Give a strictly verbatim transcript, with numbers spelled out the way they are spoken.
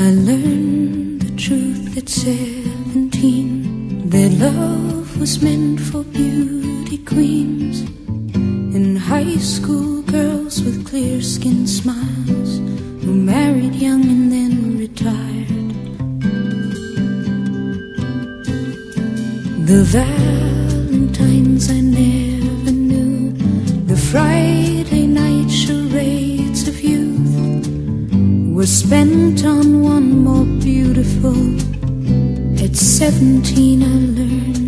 I learned the truth at seventeen, that love was meant for beauty queens and high school girls with clear skin smiles who married young and then retired. The valentines I never knew, the Friday night charades of youth, were spent on one more beautiful. At seventeen I learned